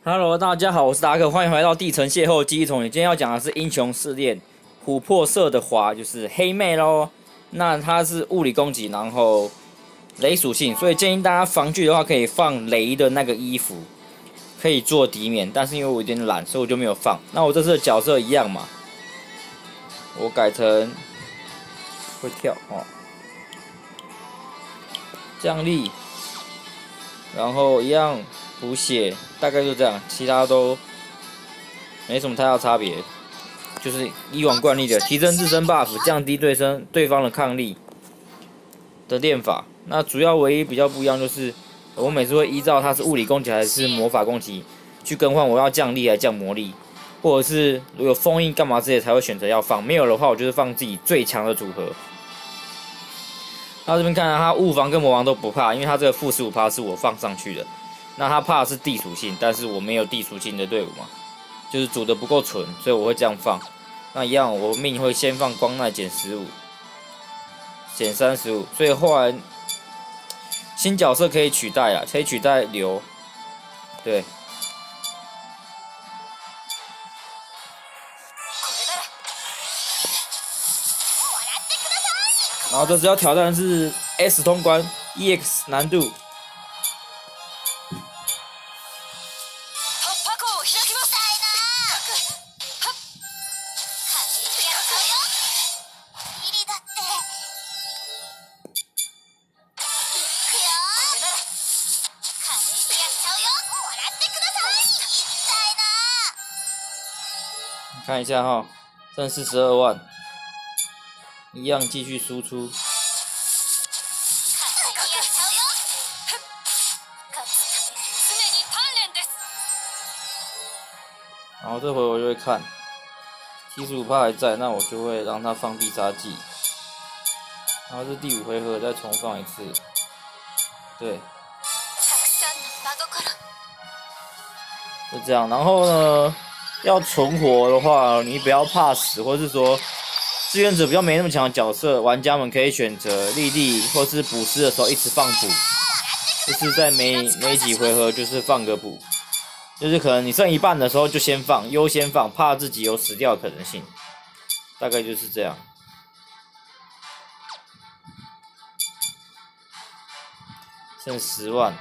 Hello， 大家好，我是达克，欢迎回到地城邂逅记忆丛。今天要讲的是英雄试炼琥珀色的华，就是黑妹咯。那它是物理攻击，然后雷属性，所以建议大家防具的话可以放雷的那个衣服，可以做敌免。但是因为我有点懒，所以我就没有放。那我这次的角色一样嘛，我改成会跳哦，降力，然后一样。补血大概就这样，其他都没什么太大差别，就是以往惯例的提升自身 buff， 降低对方的抗力的练法。那主要唯一比较不一样就是，我每次会依照它是物理攻击还是魔法攻击去更换，我要降力还是降魔力，或者是如果有封印干嘛这些才会选择要放，没有的话我就是放自己最强的组合。那这边看到它物防跟魔防都不怕，因为它这个负15%是我放上去的。那他怕的是地属性，但是我没有地属性的队伍嘛，就是组的不够纯，所以我会这样放。那一样，我命会先放光奈减15，减35，所以后来新角色可以取代啦，可以取代流，对。然后这次要挑战的是 S 通关 EX 难度。看一下哈，剩42万，一样继续输出。然后这回我就会看，75%还在，那我就会让他放必杀技。然后这第5回合再重放一次，对，就这样。然后呢？要存活的话，你不要怕死，或是说志愿者比较没那么强的角色，玩家们可以选择立地或是补师的时候一直放补，就是在每几回合就是放个补，就是可能你剩一半的时候就先放，优先放，怕自己有死掉的可能性，大概就是这样。剩10万。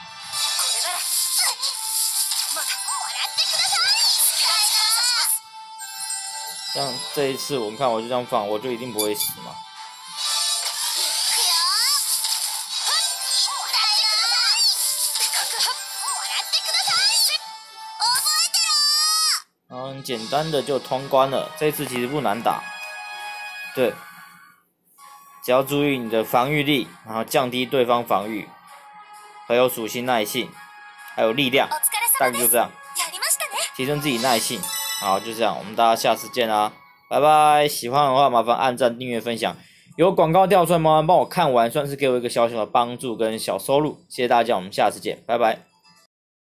像这一次，我们看我就这样放，我就一定不会死嘛。然后很简单的就通关了，这次其实不难打。对，只要注意你的防御力，然后降低对方防御，还有属性耐性，还有力量，大概就这样，提升自己耐性。好，就这样，我们大家下次见啦，拜拜！喜欢的话麻烦按赞、订阅、分享。有广告跳出来，麻烦帮我看完，算是给我一个小小的帮助跟小收入，谢谢大家，我们下次见，拜拜。